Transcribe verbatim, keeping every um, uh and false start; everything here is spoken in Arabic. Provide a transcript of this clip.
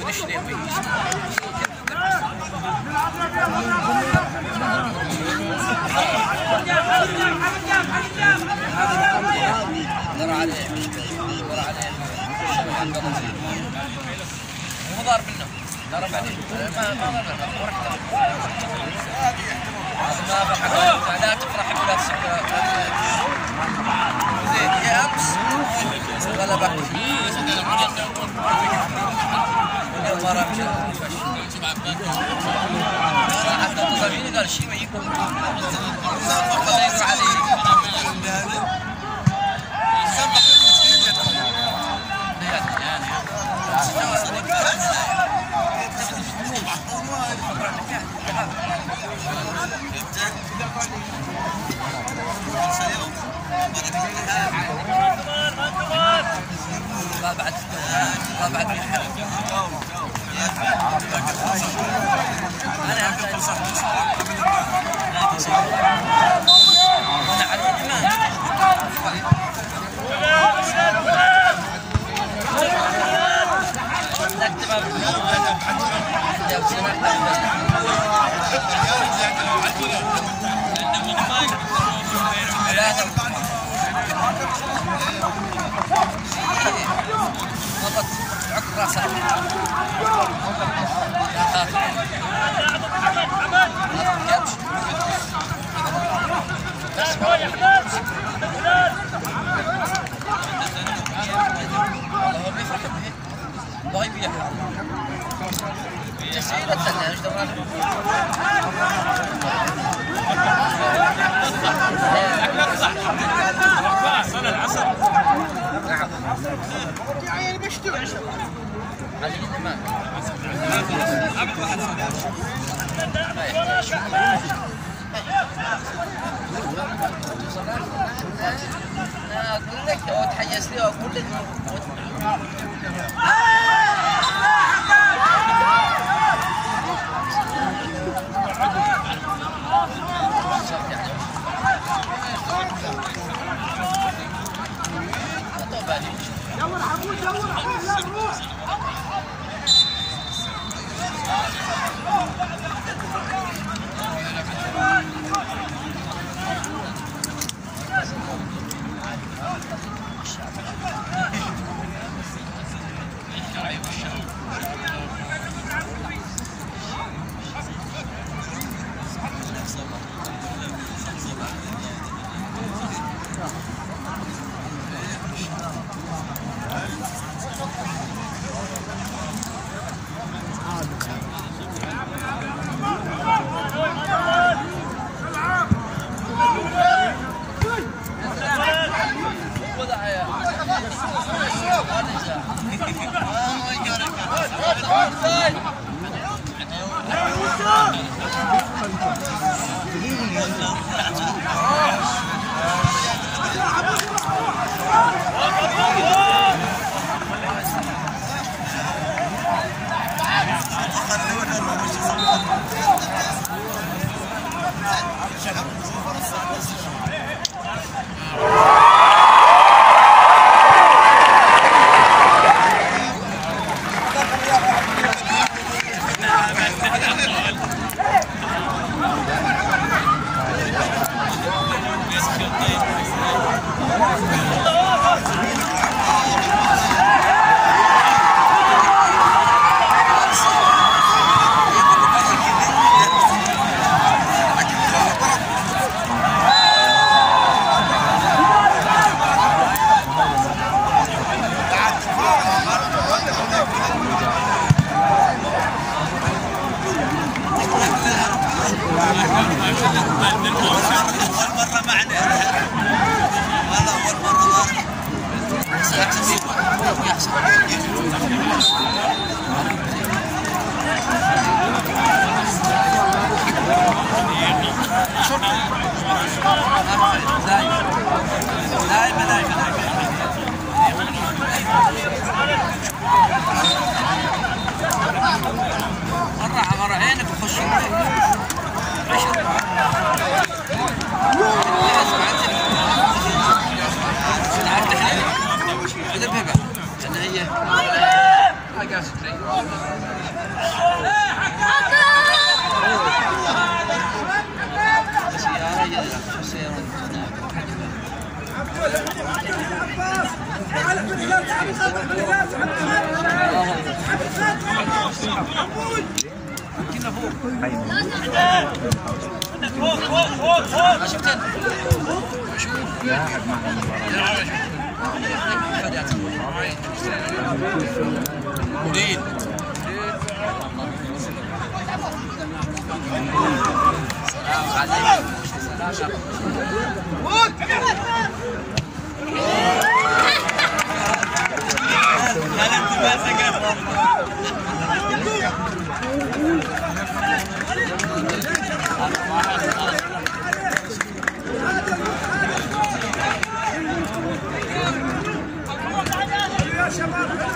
دار عليه دار عليه مو ضارب منه ضرب عليه ما ما ما فرح لا تفرح ولا تسكر زين يا امس ولا بقى اليوم ما راح حتى التصاميم قال شيء ما يكون الله يقر عليه ما بعد ما بعد انا احتاج صح انا على الايمان ضبط عقب راسه والله بيفرح به بغى يبيع تسعيدة تسنى ايش دراك صلاة العصر نعم يعني بشتو على الإمام عبد واحد ما يحتاج أنا أقول لك لو تحيز لي أقول لك يلا حبوش يلا حبوش يلا روح تعال من هنا تعال من هنا كنا فوق فوق فوق فوق فوق شفت شوف لاعب مدين سلام عليك سلام لا لا تماسك يا شباب